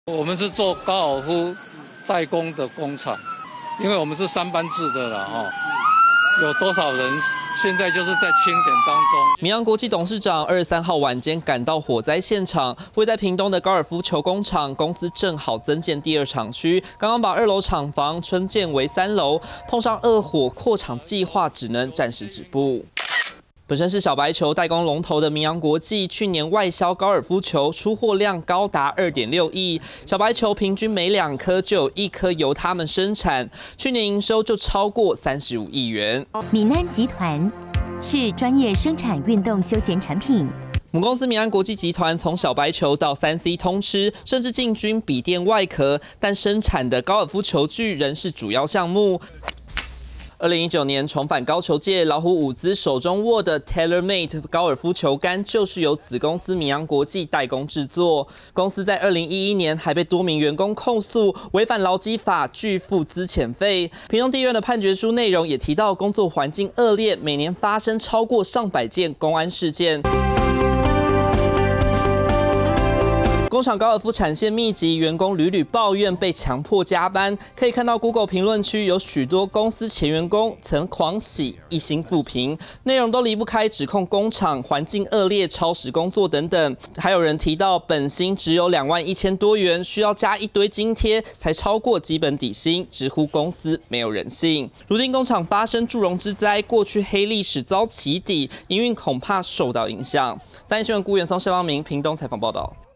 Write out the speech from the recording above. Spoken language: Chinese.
我们是做高尔夫代工的工厂，因为我们是3班制的啦，有多少人现在就是在清点当中。 明阳国际董事长23号晚间赶到火灾现场，位在屏东的高尔夫球工厂，公司正好增建第2厂区，刚刚把2楼厂房春建为3楼，碰上恶火，扩厂计划只能暂时止步。本身是小白球代工龙头的明阳国际，去年外销高尔夫球出货量高达2.6亿，小白球平均每2颗就有1颗由他们生产，去年营收就超过35亿元。 闽南集团是专业生产运动休闲产品。 母公司明安国际集团从小白球到3C 通吃，甚至进军笔电外壳，但生产的高尔夫球具仍是主要项目。2019年重返高球界，老虎伍兹手中握的 TaylorMade 高尔夫球杆就是由子公司明阳国际代工制作。公司在2011年还被多名员工控诉违反劳基法，拒付资遣费。屏东地院的判决书内容也提到，工作环境恶劣，每年发生超过上百件公安事件。工厂高尔夫产线密集，员工屡屡抱怨被强迫加班。可以看到 Google 评论区有许多公司前员工曾狂喜一星负评，内容都离不开指控工厂环境恶劣、超时工作等等。还有人提到本薪只有21000多元，需要加一堆津贴才超过基本底薪，直呼公司没有人性。如今工厂发生祝融之灾，过去黑历史遭起底，营运恐怕受到影响。3立新闻辜元松、谢邦明屏东采访报道。